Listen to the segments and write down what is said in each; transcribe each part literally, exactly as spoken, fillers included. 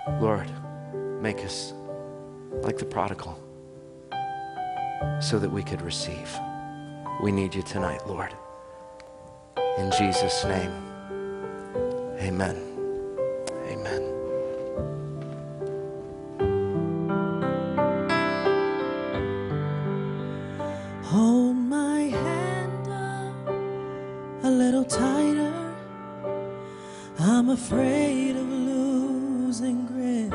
Lord, make us like the prodigal so that we could receive. We need you tonight, Lord. In Jesus' name, amen. Amen. Hold my hand up a little tighter. I'm afraid of losing grip.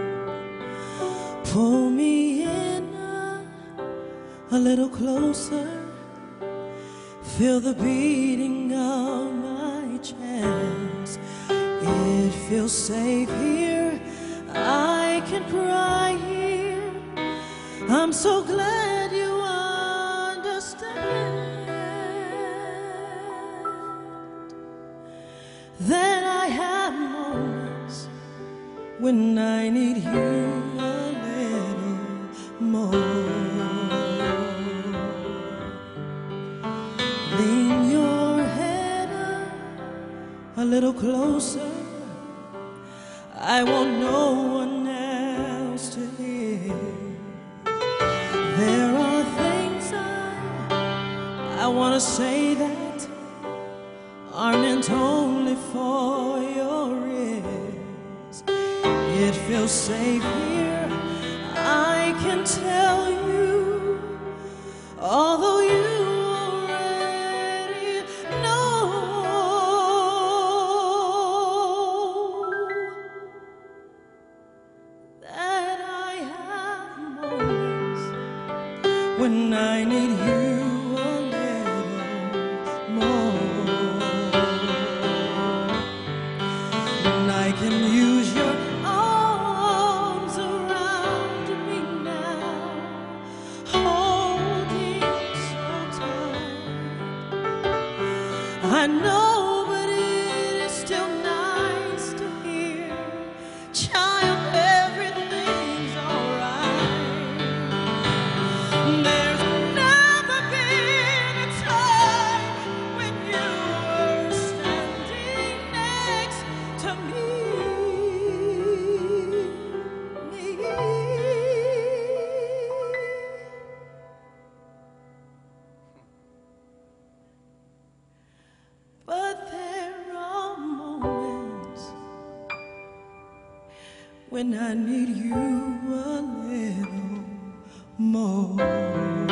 Pull me in a, a little closer. Feel the beating of my chest. It feels safe here. I can cry here. I'm so glad you understand that I have moments when I need you a little more. Lean your head up a little closer. I want no one else to hear. There are things I, I want to say that aren't only for your ears. It feels safe here. I can tell you, although you already know that I have moments when I need you a little more. And I can use your arms around me now, holding so tight. I know, but it is still nice to hear, child, everything's alright. There's never been a time when you were standing next to me. me. But there are moments when I need you a little more.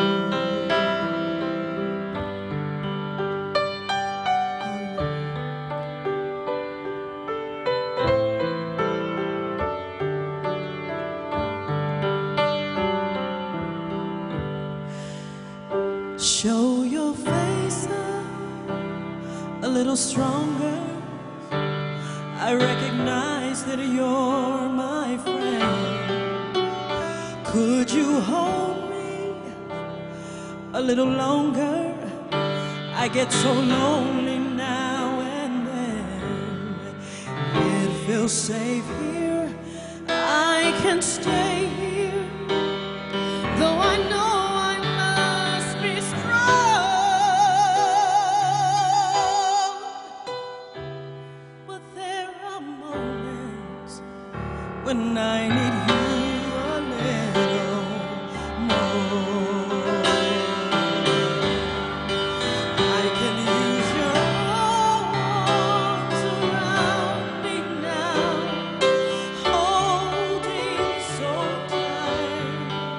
Show your face up a little stronger. I recognize that you're my friend. Could you hold me a little longer? I get so lonely now and then. It feels safe here. I can stay here, though I know I must be strong. But there are moments when I need you a little more. I can use your arms around me now, holding so tight.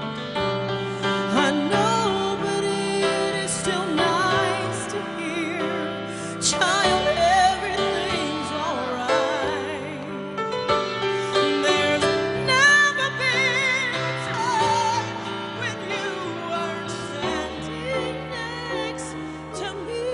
I know, but it is still nice to hear, child, everything's alright. There's never been a time when you weren't standing next to me.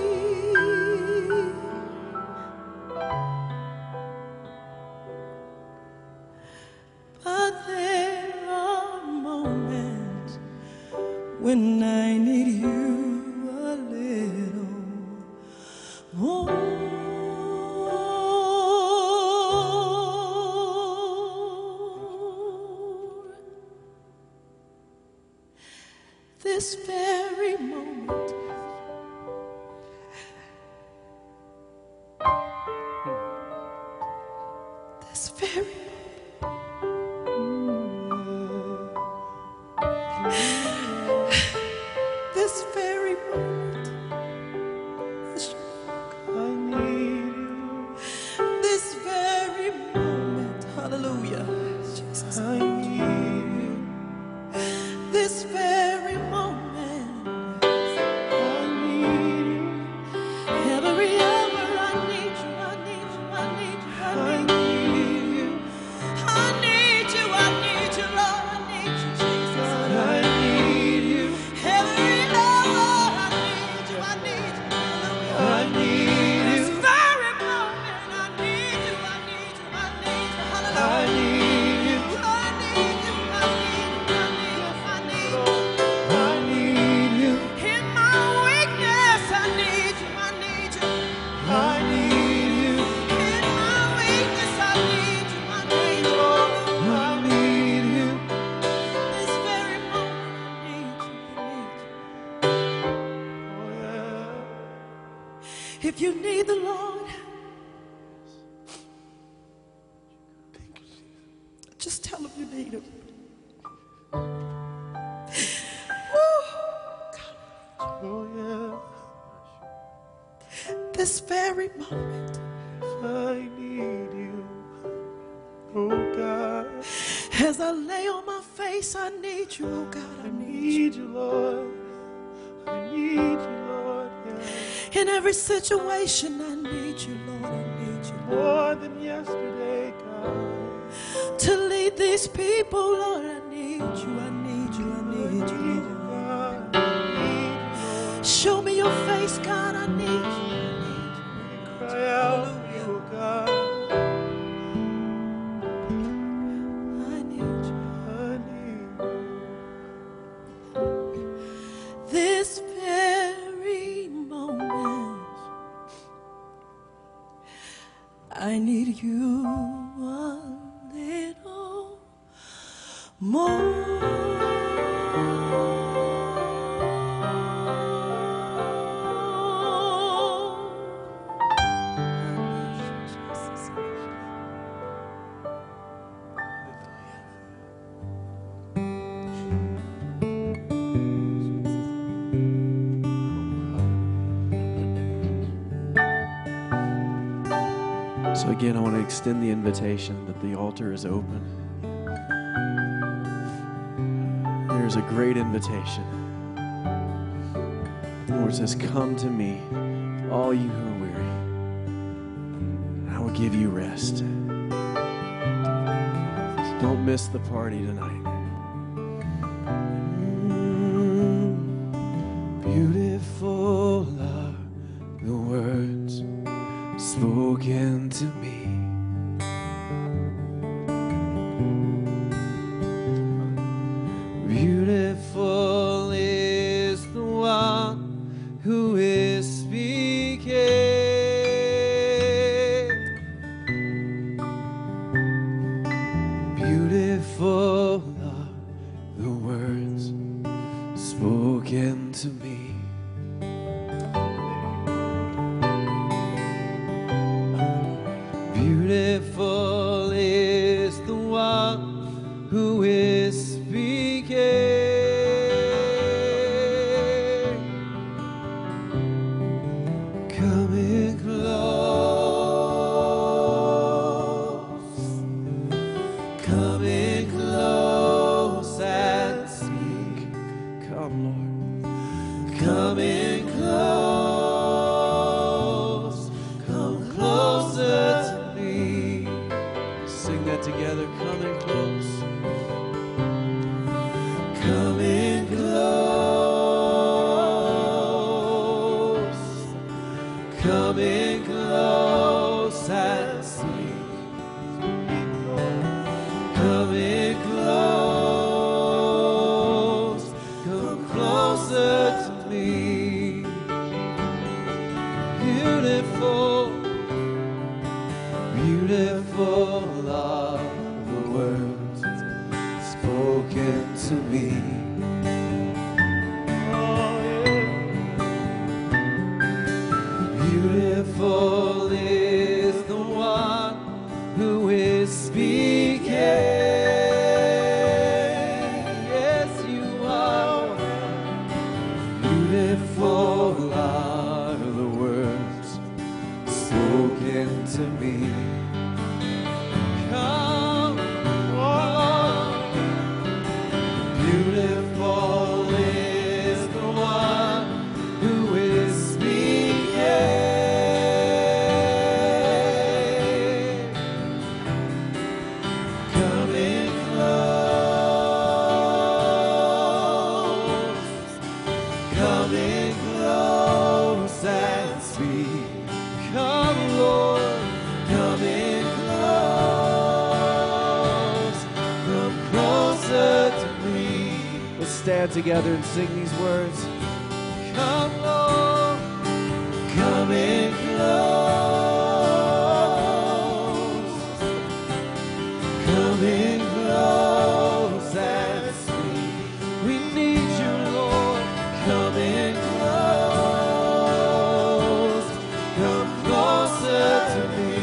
But there are moments when I need you a little more. This very moment, this very moment. Hallelujah. Jesus. I need you. This very moment, I need you. every hour, I need you, I need you, I need you, I I need you. need you. I need you, I need you, Lord, I need you, Jesus. I need you. Every hour, I need you, I need you, hallelujah. I need This you. very moment, I need you, I need you, I need you, I hallelujah. need you. I need you, I need you, I need you, I need you. I need you. In my weakness, I need you, I need you. I need you. In my weakness, I need you, I need you. I need you. This very moment, I need you, I need you. Oh, yeah. If you need the Lord, just tell him you need him. Woo. Oh, yeah. This very moment, I need you. Oh, God. as I lay on my face, I need you, oh God, I I need you. need you, Lord. I need you, Lord. Yeah. In every situation, I need you, Lord, I need you. More than yesterday, God. To lead these people, Lord, I need you, I need you, I need you, Lord. God. I need you, Lord. Show me your face, God, I need you. Cry out for you, God. I need you. I need you. This very moment, I need you a little more. So again, I want to extend the invitation that the altar is open. There's a great invitation. The Lord says, come to me, all you who are weary, and I will give you rest. So don't miss the party tonight. Mm, beautiful are the words spoken to me. Beautiful is the one who is speaking. Beautiful are the words spoken to me. Beautiful is the one who is speaking. Coming close, coming close and speak. Come, Lord, coming close, come closer to me. Sing that together, coming close. Coming close, coming close and speak. Coming close, come closer to me. Beautiful, beautiful are the words spoken to me. Oh, yeah. Beautiful is the one who is speaking. Yes, you are. Beautiful are the words spoken to me. Come stand together and sing these words. Come, Lord, come in close. Come in close and sweet. We need you, Lord. Come in close. Come closer to me.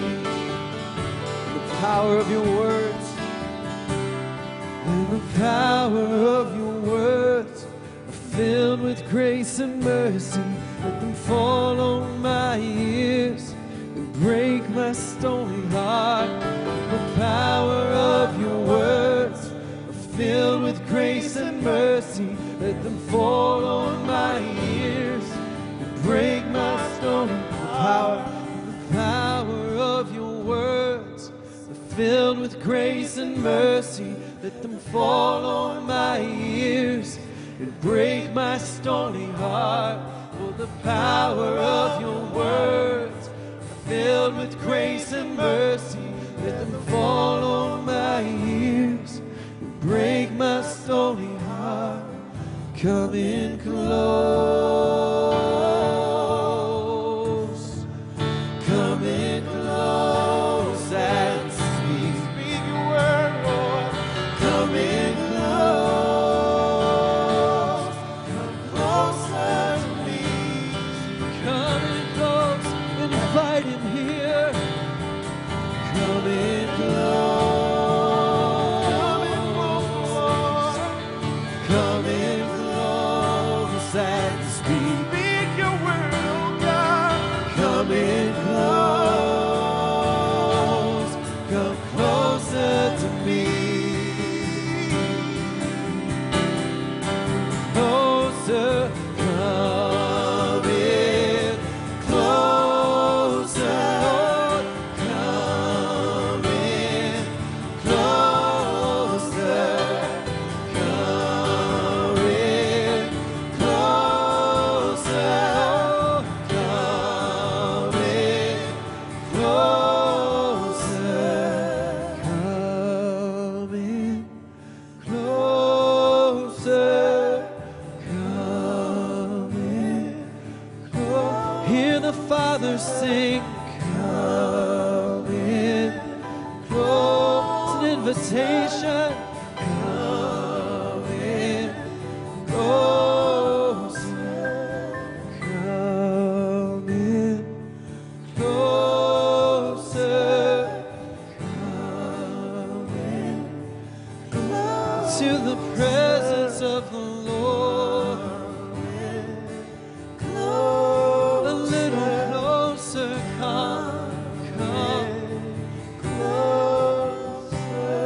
The power of your words. And the power of your words are filled with grace and mercy. Let them fall on my ears and break my stony heart. The power of your words are filled with grace and mercy. Let them fall on my ears and break my stony heart. The power of your words are filled with grace and mercy. Let them fall on my ears and break my stony heart. For the power of your words are filled with grace and mercy. Let them fall on my ears and break my stony heart. Come in close. Come in close and speak. Speak your word, Lord. Come in close. Come closer to me. Come in close. Invite him here. Come in close. Come in close. Come in close and speak. Speak your word, oh God. Come in close. Come closer to me. Closer. Come in closer. Lord, come in closer. Come in closer. Come in closer. Come in closer. Come in closer. Hear the Father sing. Come in close. It's an invitation. Come in closer. Come in closer. Come in closer. To the presence of the Lord. A little closer, come, come closer.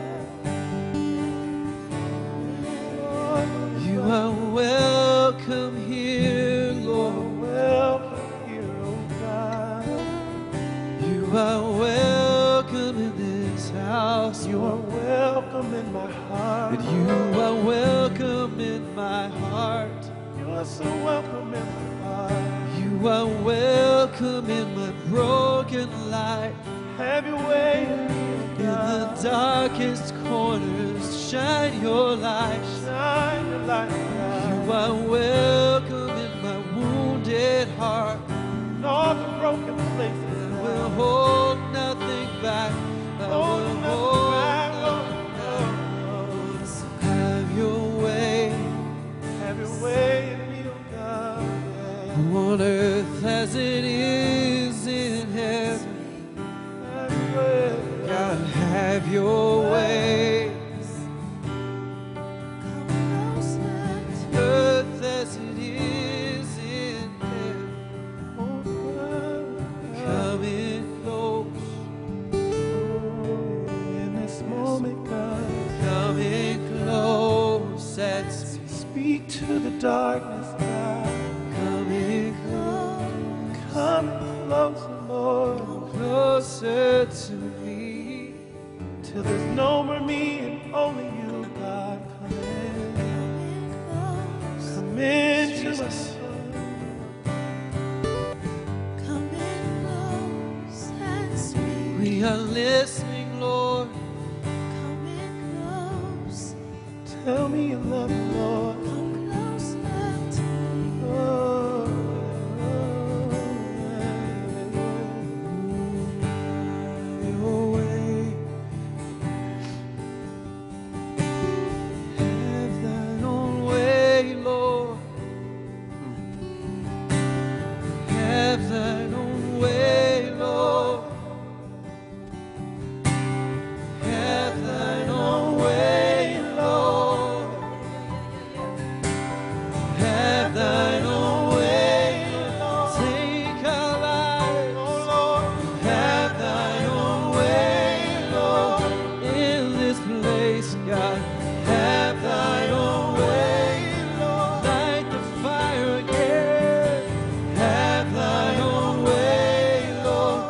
You are welcome here, Lord. Welcome here, oh God. You are welcome in this house. You are welcome in my heart. And you are welcome in my heart. You are so welcome in my heart. You are welcome in my broken life. Have your way in me, oh God. In the darkest corners, shine your light. Shine your light, God. You are welcome in my wounded heart. In all the broken places, I will hold nothing back. I will hold back. Have your way. Have your way in me, oh God. On earth as it is in heaven. God, have your way. Earth as it is in heaven. Come in close. In this moment, God. Come in close and speak. Speak to the darkness, God. Come in close. Come closer, Lord. Closer to me. Till there's no more me and only you, God. Come in. Come into my soul. Come in close and speak. We are listening, Lord. Come in close. Tell me you love me, Lord. Come closer to me. Oh, your way. Have thine own way, Lord. Have thine own way, Lord. Have thine own way, Lord. Have thine own way, Lord. Take our lives, oh Lord. Have thine own way, Lord. In this place, God. Have thine own way, Lord. Light the fire again. Have thine own way, Lord.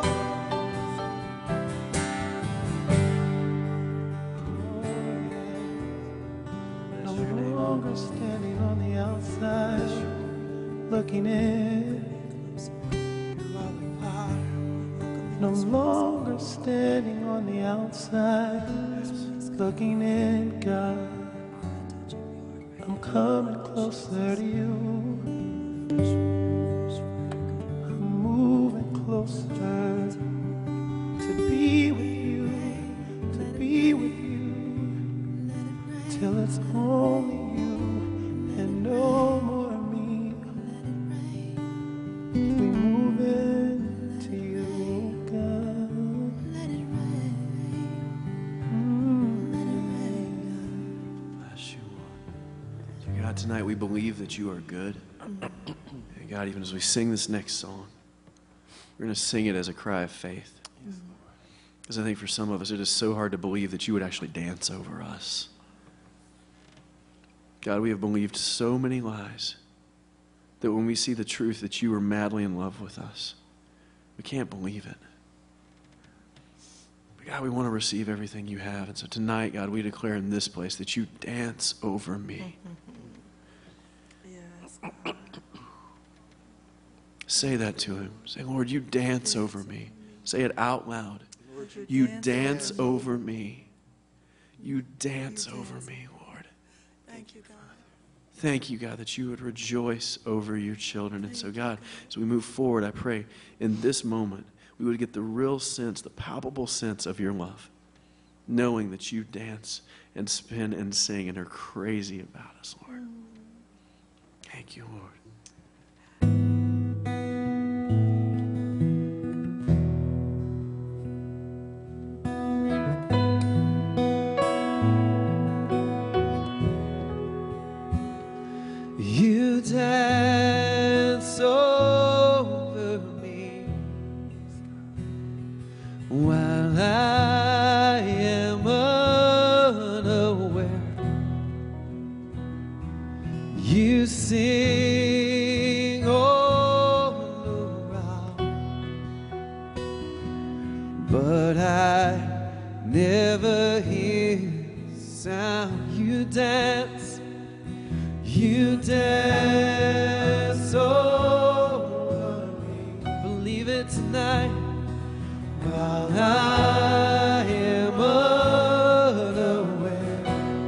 No longer standing on the outside, looking in. No longer standing on the outside, looking in, God. I'm coming closer to you. I'm moving closer to be with you, to be with you, till it's only you and no more me. We move into you, God. Bless you, Lord. So God, tonight we believe that you are good. And God, even as we sing this next song, we're going to sing it as a cry of faith. Because I think for some of us, it is so hard to believe that you would actually dance over us. God, we have believed so many lies that when we see the truth that you are madly in love with us, we can't believe it. But God, we want to receive everything you have. And so tonight, God, we declare in this place that you dance over me. Yes. Say that to him. Say, Lord, you dance over me. Say it out loud. You dance over me. You dance over me, Lord. Thank you, God. Thank you, God, that you would rejoice over your children. And so, God, as we move forward, I pray in this moment we would get the real sense, the palpable sense of your love, knowing that you dance and spin and sing and are crazy about us, Lord. Thank you, Lord. You dance over me while I am unaware. You sing all around, but I never hear sound. You dance. You dance over me. Believe it tonight. While I am unaware,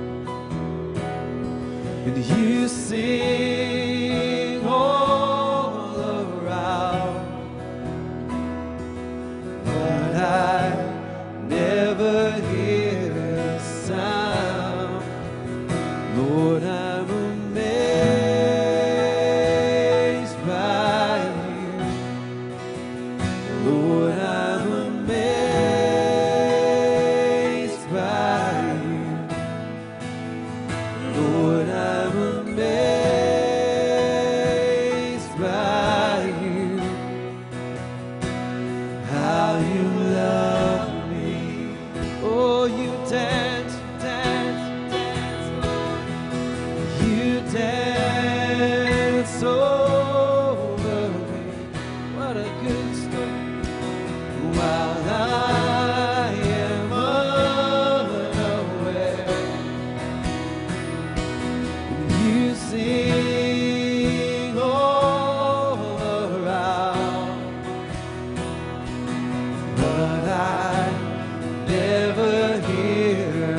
and you sing all around, but I never hear a sound. Lord, I'm amazed by you. Lord, I'm amazed by you. Lord, I'm amazed by you. How you love me. Oh, you dance, dance, dance. You dance over me. What a good story. While I am unaware, you sing all around, but I never hear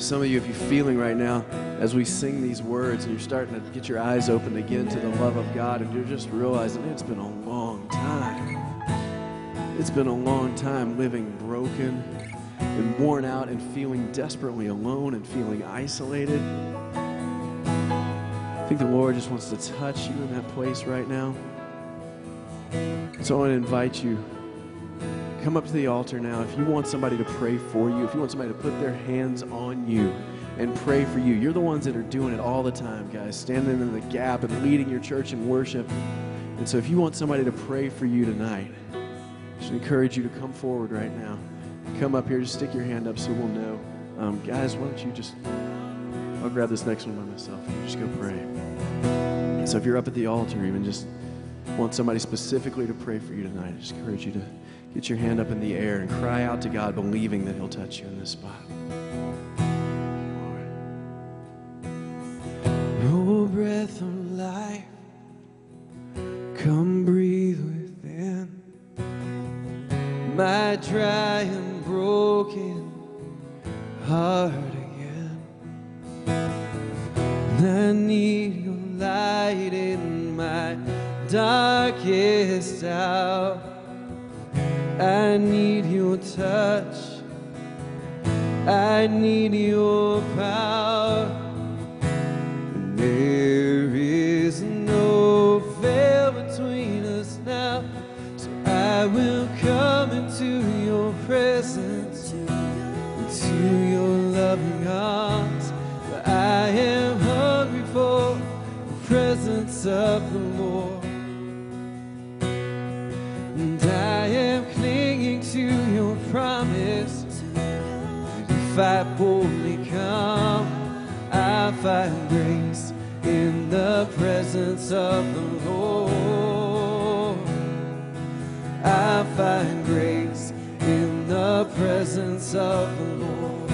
Some of you, if you're feeling right now, as we sing these words and you're starting to get your eyes open again to the love of God, and you're just realizing it's been a long time. It's been a long time living broken and worn out and feeling desperately alone and feeling isolated. I think the Lord just wants to touch you in that place right now. So I want to invite you, come up to the altar now. If you want somebody to pray for you, if you want somebody to put their hands on you and pray for you, you're the ones that are doing it all the time, guys, standing in the gap and leading your church in worship. And so if you want somebody to pray for you tonight, I just encourage you to come forward right now. Come up here, just stick your hand up so we'll know. Um, guys, why don't you just, I'll grab this next one by myself. You just go pray. So if you're up at the altar, even just want somebody specifically to pray for you tonight, I just encourage you to get your hand up in the air and cry out to God, believing that He'll touch you in this spot. Oh, breath of life, come breathe within my dry and broken heart again. I need your light in my darkest hour. I need your touch. I need your power. And there is no veil between us now. So I will come into your presence, into your loving arms. For I am hungry for the presence of the Lord. And I am clinging to your promise. If I boldly come, I find grace in the presence of the Lord. I find grace in the presence of the Lord.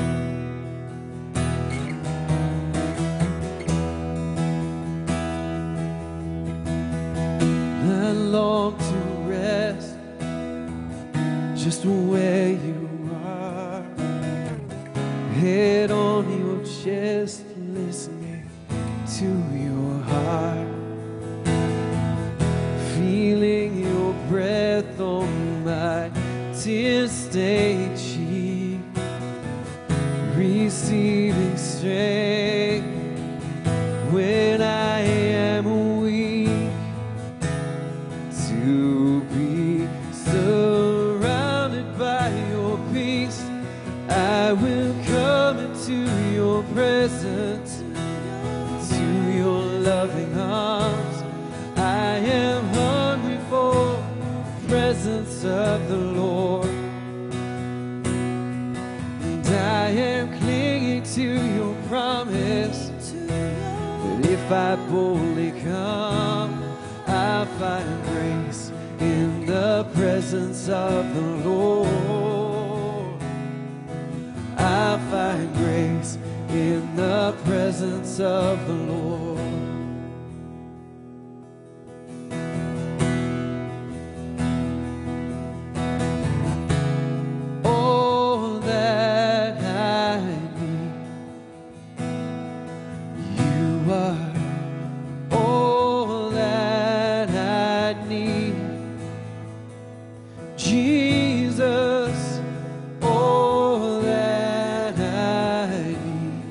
I long to rest just where you are, head on your chest, listening to your heart, feeling your breath on my tear-stained cheek, receiving strength when I am weak, to be surrounded by your peace. I will come into your presence, into your loving arms. I am hungry for the presence of the Lord. And I am clinging to your promise that if I boldly come, I find grace in the presence of the Lord. I find grace in the presence of the Lord. All that I need, you are. All that I need, Jesus. All that I need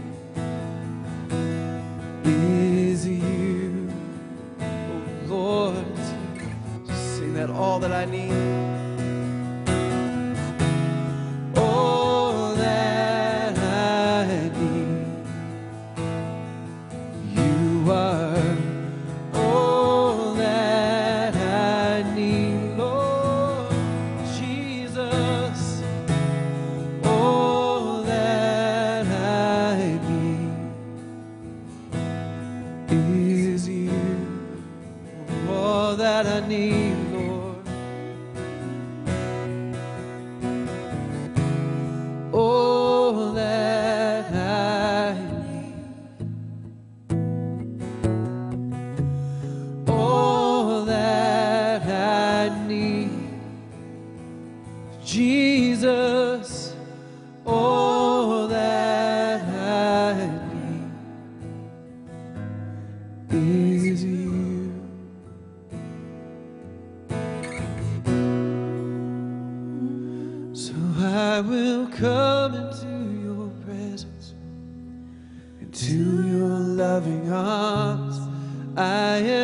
is you, oh Lord. Just sing that, all that I need. All that I need, you are. All that I need, Lord Jesus. All that I need is you. All that I need, Lord. All that I need. All that I need, Jesus. All that I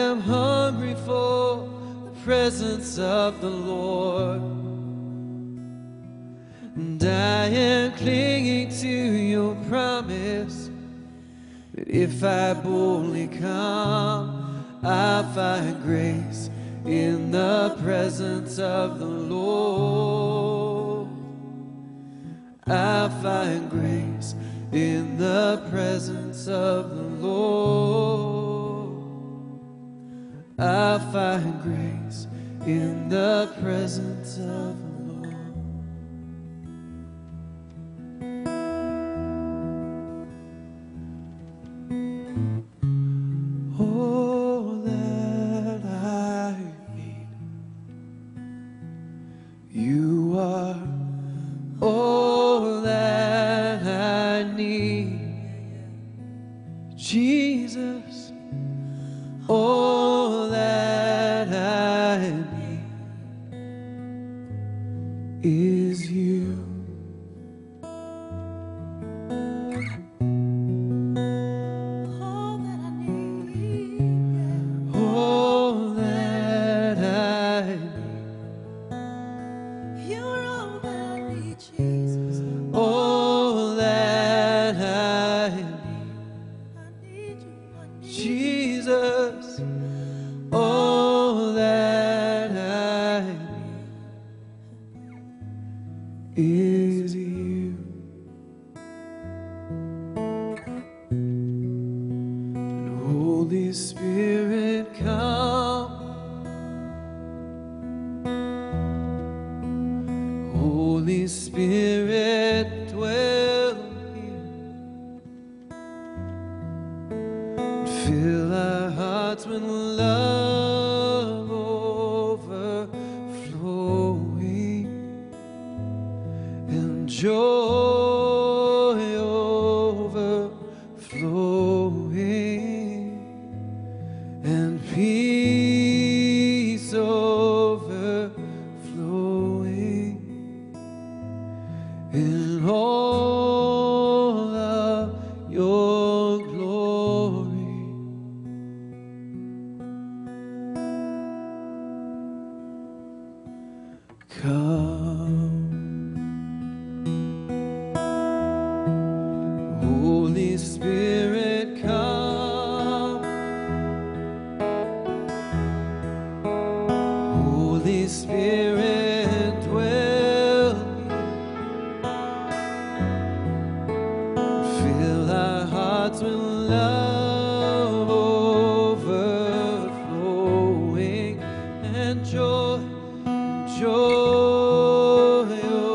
am hungry for the presence of the Lord. And I am clinging to your promise that if I boldly come, I'll find grace in the presence of the Lord. I'll find grace in the presence of the Lord. I'll find grace in the presence of the Lord. All that I need, you are all that I need, Jesus. All that I need is you. All that I need, All that I need, you're all that I need, Jesus. all that I need, I need you, I need you. Jesus. All that I need is you. And Holy Spirit, come. Holy Spirit, dwell here. Fill our hearts with love overflowing and joy overflowing and peace overflowing in all of your glory. Come, Holy Spirit, come. Holy Spirit, dwell here. Fill our hearts with love overflowing and joy, joy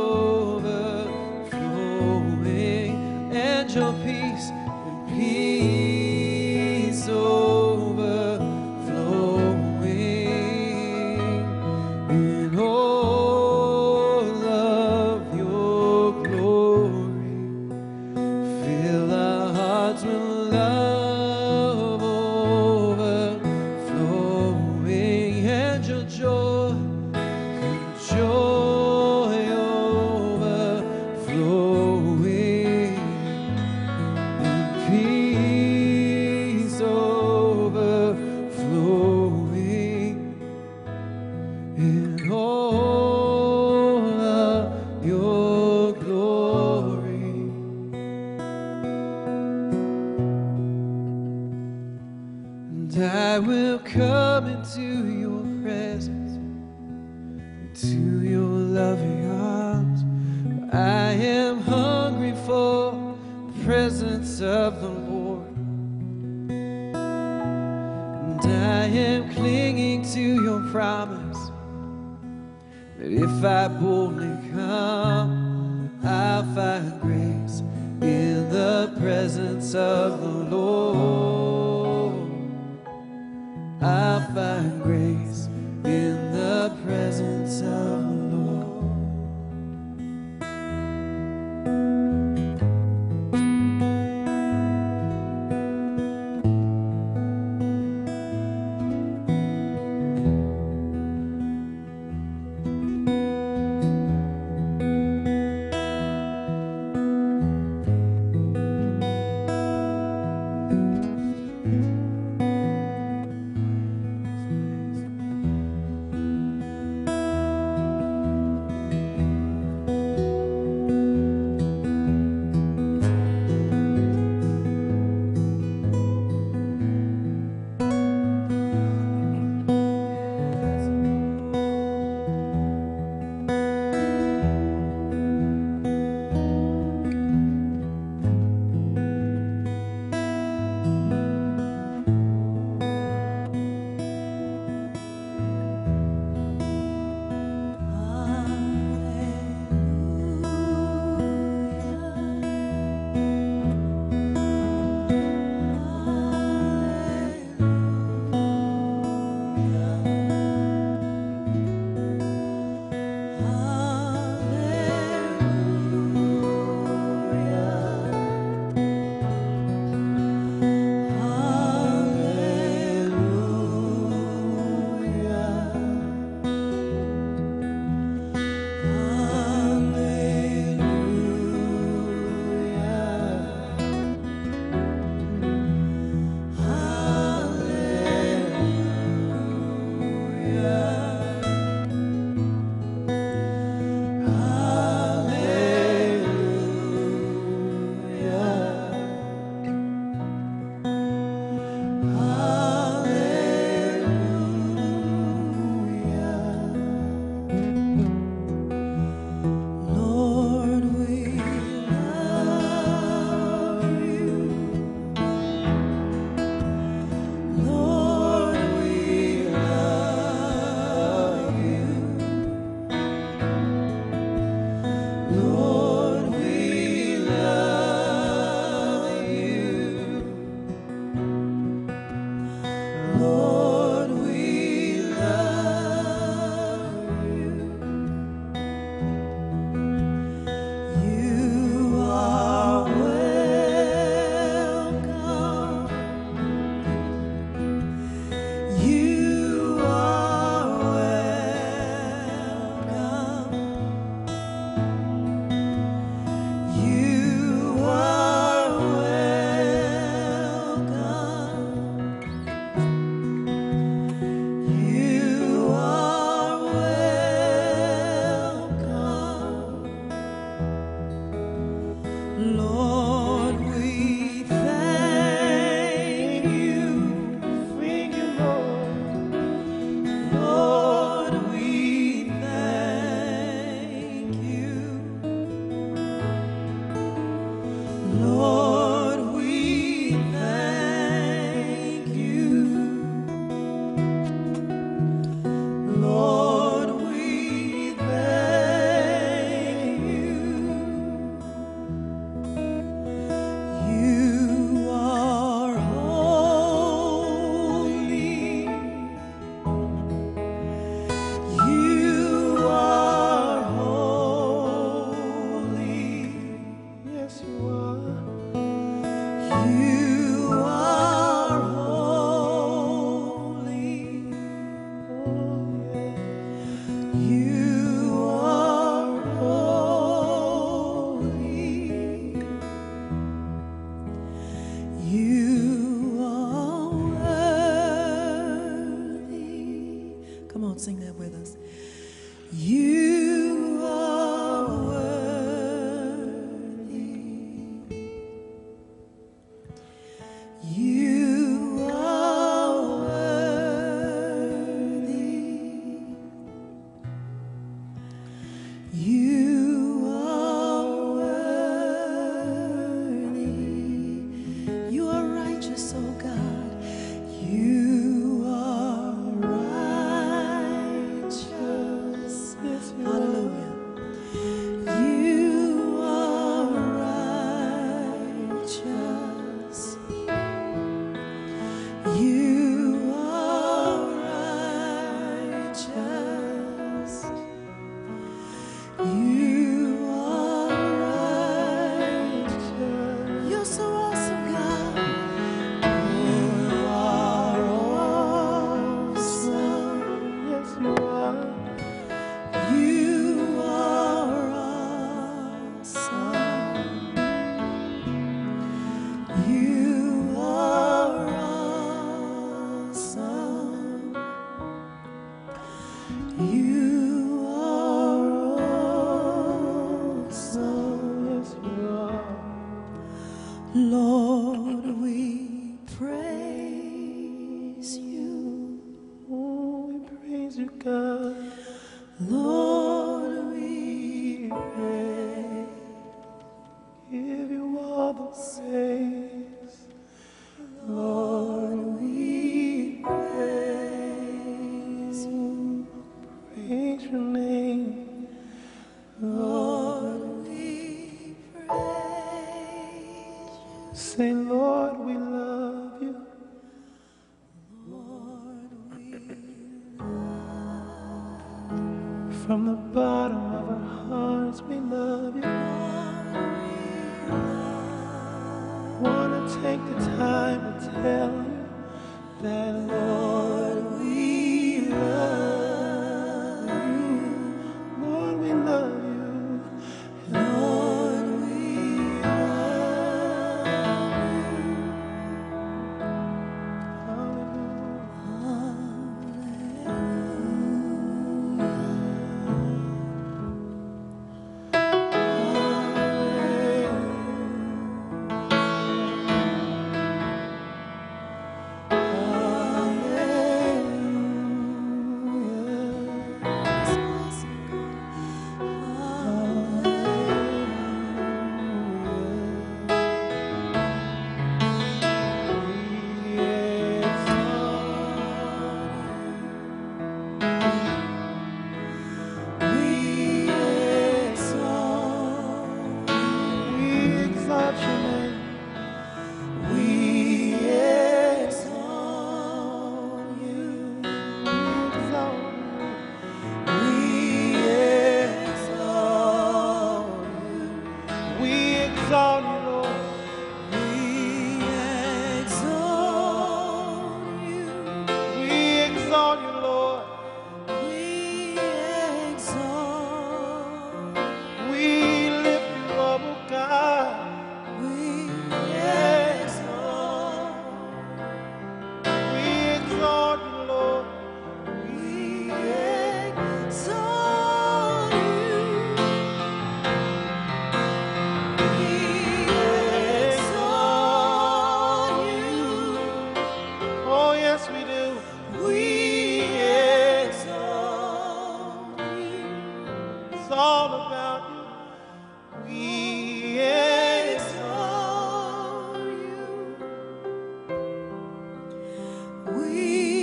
overflowing, and your peace, and peace overflowing in all of your glory. Fill our hearts with love overflowing, and your joy, joy overflowing, and peace overflowing in all of your glory. And I will come into your presence, to your loving arms. I am hungry for the presence of the Lord. And I am clinging to your promise that if I boldly come, I'll find grace in the presence of the Lord. I'll find grace in the presence of the Lord. Lord, we love you. You are welcome. You are welcome. You are welcome. You are welcome. Lord, we thank you. Thank you, Lord. Lord, we thank you. Lord, we thank you. Lord, we thank you. You are holy. You are holy. Yes, you are. You are holy. You are holy. You are worthy. Come on, sing that with us. You are worthy. You are worthy. You are worthy. You are righteous, oh God. You are righteous. Yes, you Hallelujah. You are righteous. You are righteous. You are righteous. You're so awesome, God. You are awesome. Yes, you are. You are awesome. You are awesome. You are awesome. Yes, you are. Lord, we praise you. Oh, we praise you, God. Lord, we praise. Give you all the praise. Lord, we praise you. Praise your name. Lord, we praise you. Say, Lord, we love you. Lord, we love. From the bottom of our hearts, we love you. Wanna take the time to tell you that, Lord, we love you. Lord, we love you. Lord, we love you. Hallelujah. exalt you, Lord. We exalt. We lift you up, oh God. We exalt. We exalt you, Lord. We exalt you. We exalt you. Oh, yes, we do. We exalt you. It's all about you. We Exalt you. We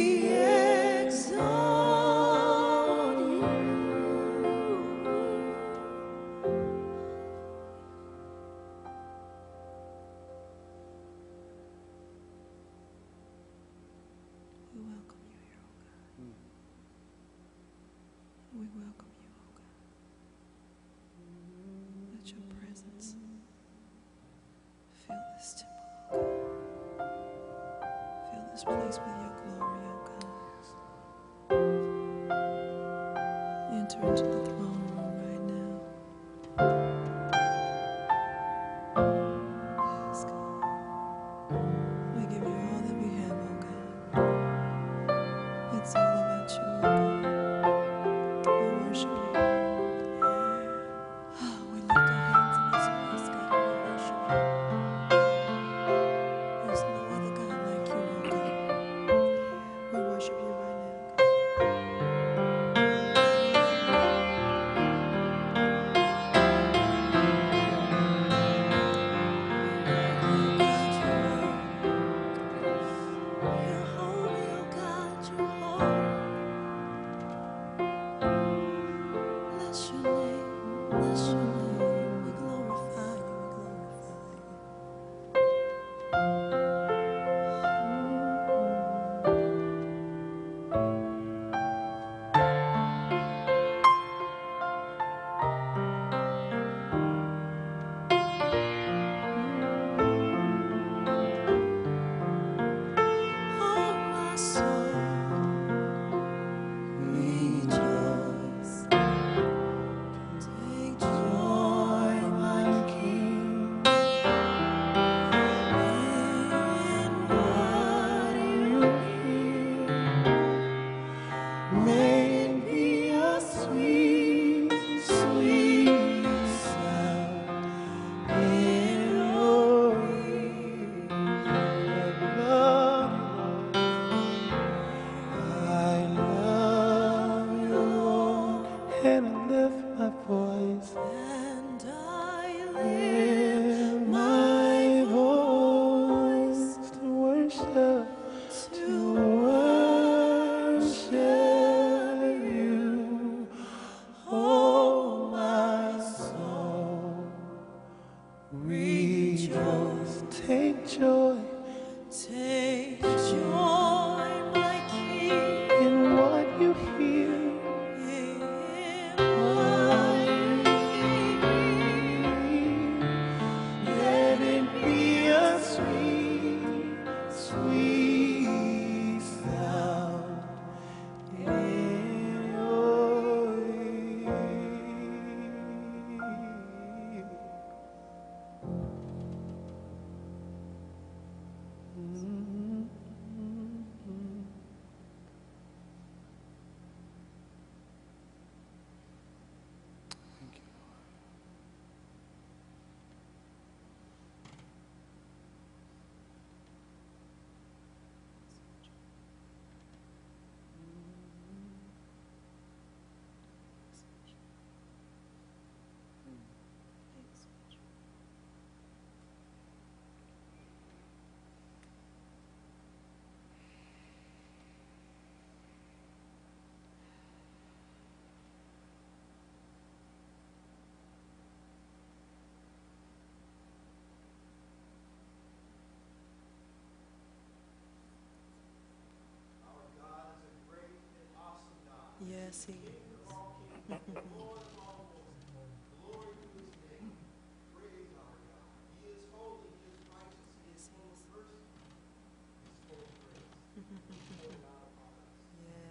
exalt you. We welcome you here, oh God. We welcome you, oh God. Let your presence fill this temple, oh God. Fill this place with your glory, oh God. Enter into the throne room right now. Yes, God. We give you all that we have, oh God. It's all about you, oh God. We worship you. Oh, we lift our hands in this place, God, and we worship you. There's no other God like you, oh God. We worship you right now, God. You're holy, oh God, you're holy. Bless your name, bless your name. We glorify you, we glorify you. Oh, my soul, rejoice. Take joy, my King, in what you hear. May it be a sweet, sweet sound in your ear. I love you, Lord, and I lift my voice, and I lift my voice to worship, to worship you. Oh, my soul, rejoice, take joy. Take joy, my King, in what you hear. In what you hear. Let it be a sweet, sweet sound in your ear. Yes, He is. Yes,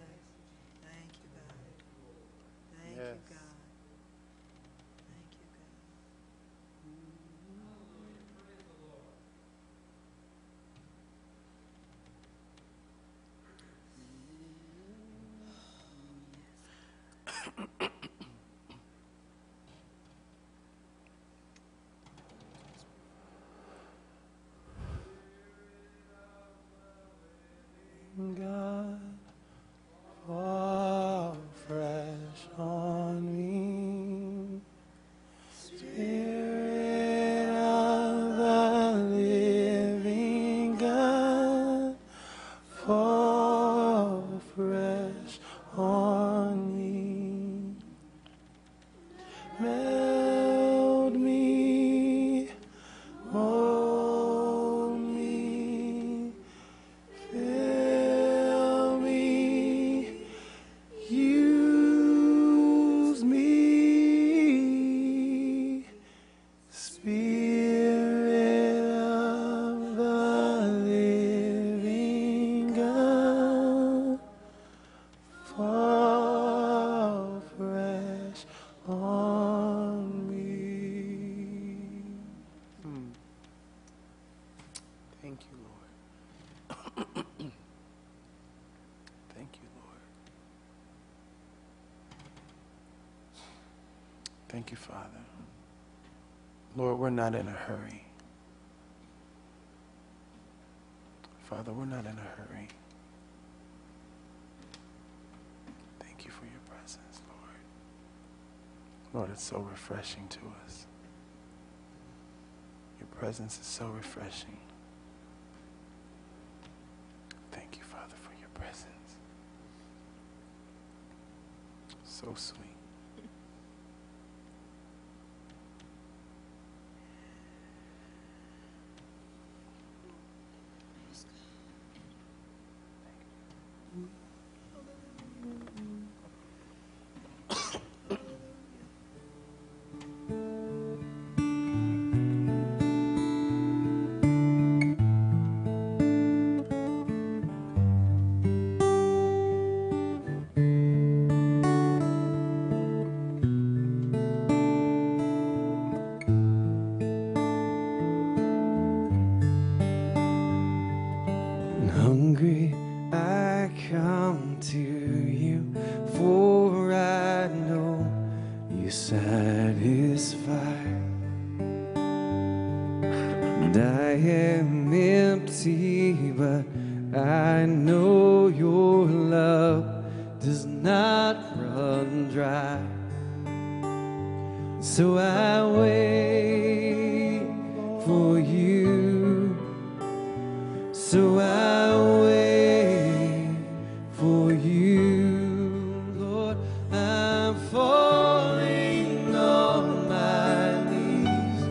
Thank you, Father. Lord, we're not in a hurry. Father, we're not in a hurry. Thank you for your presence, Lord. Lord, it's so refreshing to us. Your presence is so refreshing. Thank you, Father, for your presence. So sweet. Hungry, I come to you, for I know you satisfy. And I am empty, but I know your love does not run dry. So I wait for you. So I wait for you, Lord. I'm falling on my knees,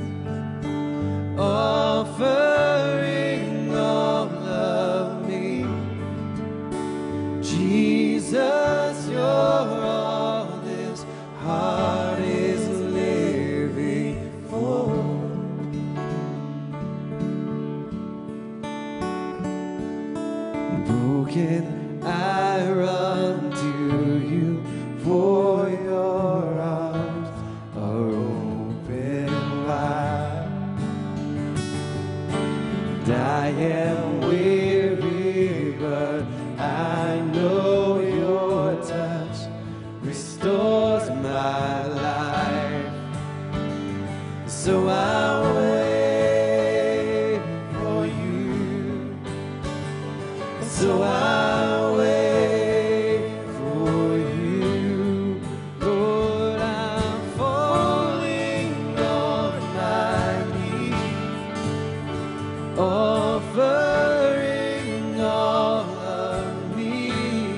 offering all of me. Jesus, you're all this heart is living for. Broken, I run to you, for your arms are open wide. And I am weary, but I know your touch restores my life. So I wait for you. So I wait for you, Lord. I'm falling on my knees, offering all of me.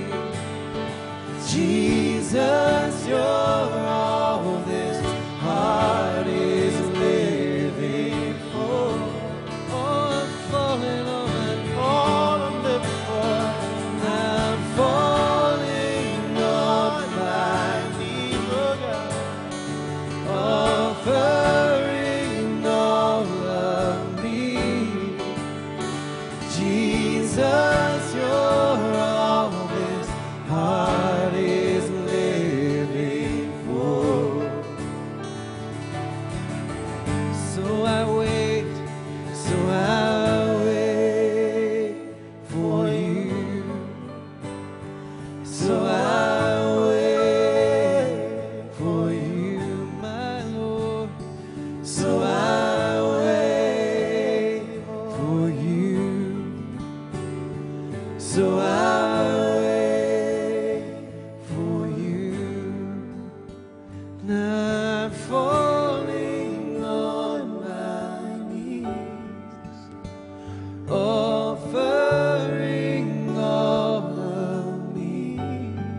Jesus, you're all this heart is living for. Oh, I'm falling on my knees. All I'm living for. I'm falling on my knees, oh God, offering all of me. Jesus, you're all this heart is living for. So I wait, so I wait for you. So I wait for you, my Lord. So I wait for you. So I wait for you. Now I'm falling on my knees, offering all of me.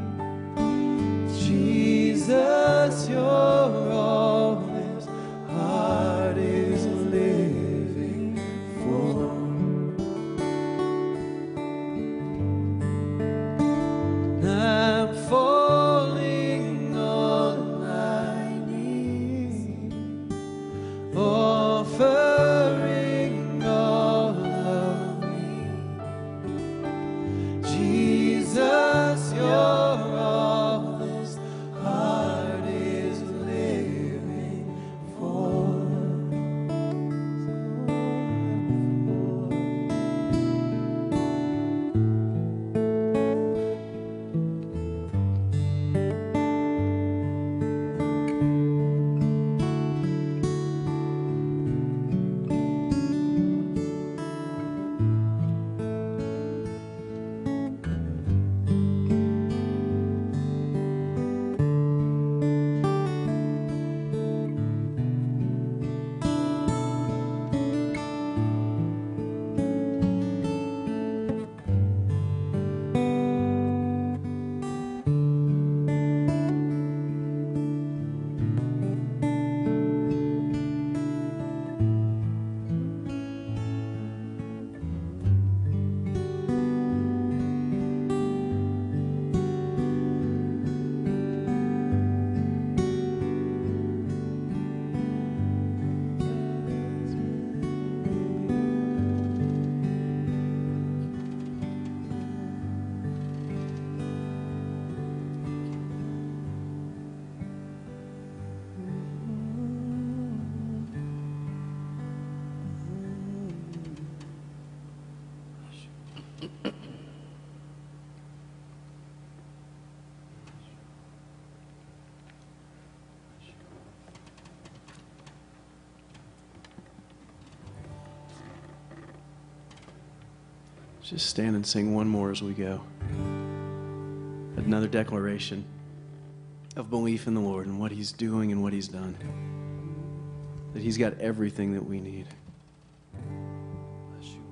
just stand and sing one more as we go. Another declaration of belief in the Lord and what He's doing and what He's done. That He's got everything that we need. Bless you,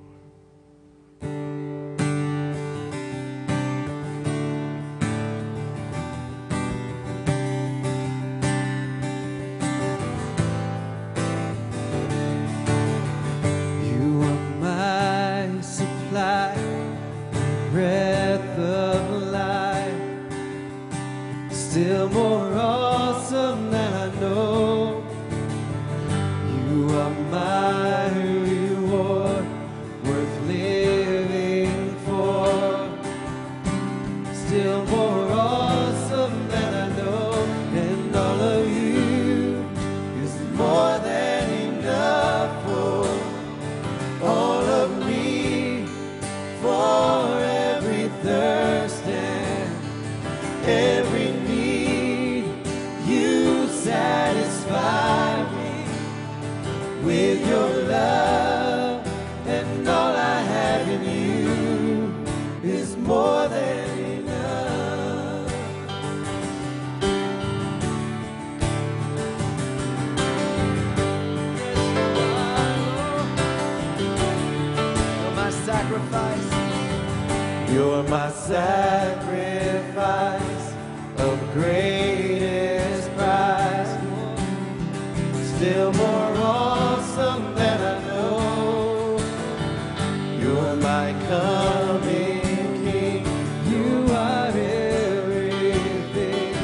Lord. You are my supply, breath of life, still more awesome than I know. You are my reward, worth living for. Still more awesome than I know, and all of you is more than enough for all of me, for every thirst and every need. You satisfy me with your love, and all I have in you is more than enough. You're my sacrifice. You're my sacrifice of greatest price. Still more awesome than I know. You're my coming King. You are everything.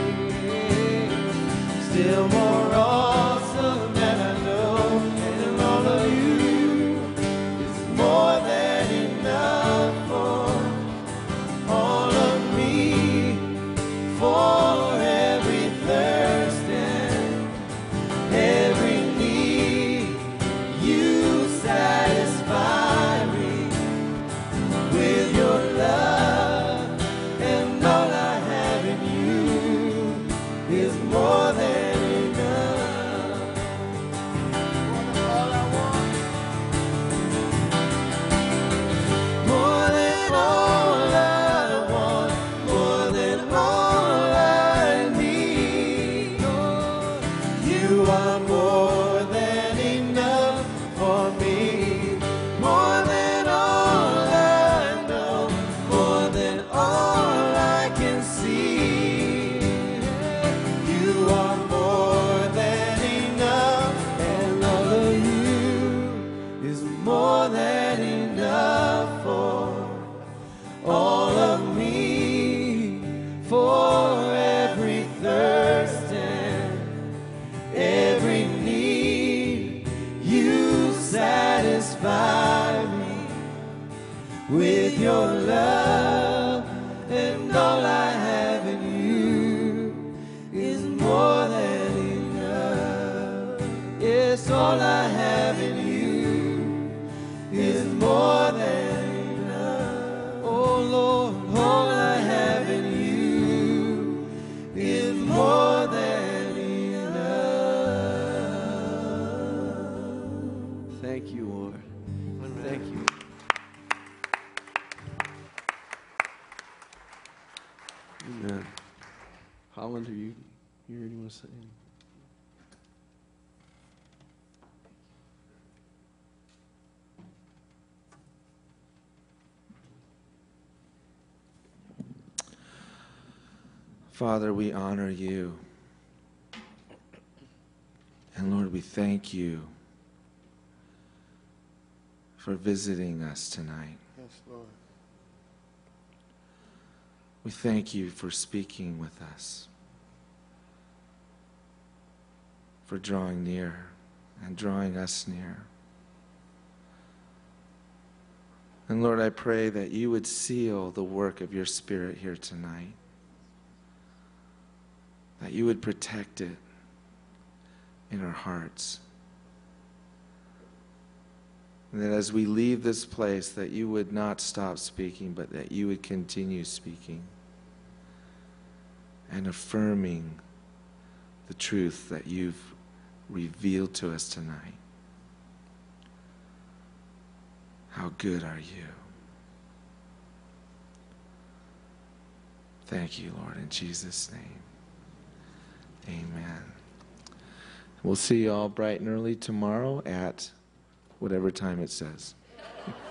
Still more awesome than I know. And all of you is more than enough for all of me, for every thirst and every need. You satisfy me with your love, and all I have in you is more than enough. All I want, more than all I want, more than all I need. You are more than enough for me, more than all I know, more than all I can see. You are more than enough, and all of you is more than enough for all of me, for every thirst and every need. You satisfy me with your love, and all I have in you is more than enough. Yes, all I have in you is more than enough. Oh Lord, all I have in you is more than enough. Thank you, Lord. Thank you. Amen. Holland, are you here? Do you want to say anything? Father, we honor you. And Lord, we thank you for visiting us tonight. Yes, Lord. We thank you for speaking with us, for drawing near and drawing us near. And Lord, I pray that you would seal the work of your Spirit here tonight, that you would protect it in our hearts, and that as we leave this place, that you would not stop speaking, but that you would continue speaking and affirming the truth that you've revealed to us tonight. How good are you? Thank you, Lord, in Jesus' name. Amen. We'll see you all bright and early tomorrow at whatever time it says.